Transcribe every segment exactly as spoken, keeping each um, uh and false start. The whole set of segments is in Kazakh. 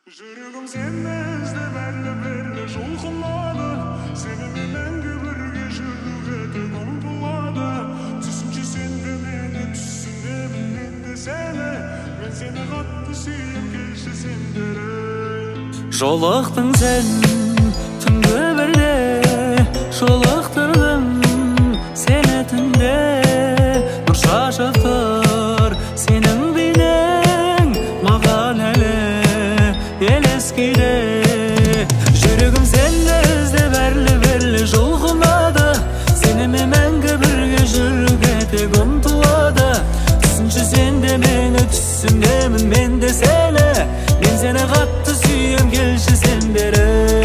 Жүрегім сені іздеп әрлі-берлі жұлқынады, сенімен бірге жүруге ұмтылады. Түсінше сен де мені, түсінемін мен де сені, мен сені қатты сүйем, келші сен бері. Жолықтың сен түнгі бірде, жолықтырдым сені түнде. Нұр шашып тұр сенің бейнең маған әлі елескейде. Жүрегім сені іздеп әрлі-берлі жұлқынады, сенімен мәңгі бірге жүруге тек ұмтылады. Түсінші сен де мені, түсінемін мен де сені, мен сені қатты сүйем, келші сен бері.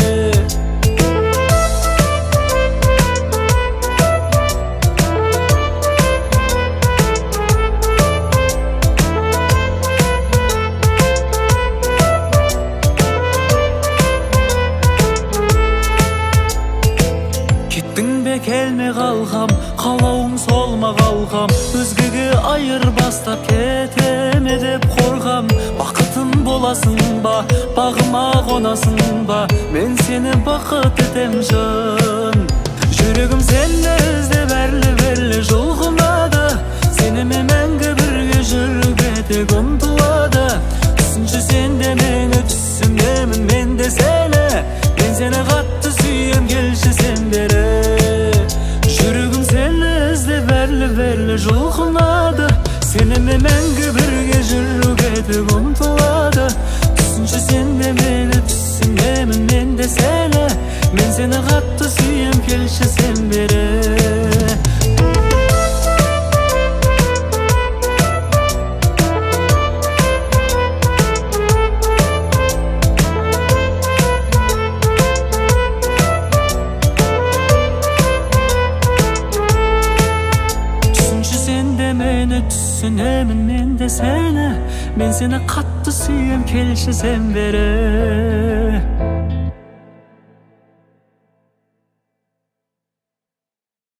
Келме қалғам, қалауың солма қалғам, өзгеге айырбастап кетеме деп қорғам. Бақытым боласың ба, бағыма қонасың ба, мен сені бақыт етем жын. Жүрегім сені іздеп әрлі-берлі жұлқынады, сенімен мәңгі бірге жүруге тек ұмтылады. Түсінші сен де мені, түсінемін мен де сені, мен сені қатты сүйем, келші сен бері. Жүрегім сені іздеп әрлі-берлі жұлқынады, сенімен мәңгі бірге жүруге тек ұмтылады. Түсінші сен де мені, түсінемін мен де сені, мен сені қатты сүйем, келші сен бері. Түсінемін мен де сені, мен сені қатты сүйем, келші сен бері.